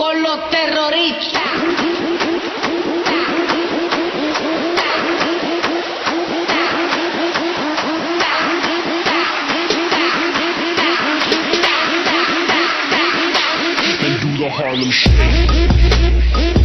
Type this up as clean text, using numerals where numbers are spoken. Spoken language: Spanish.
con los terroristas. And do the Harlem Shake.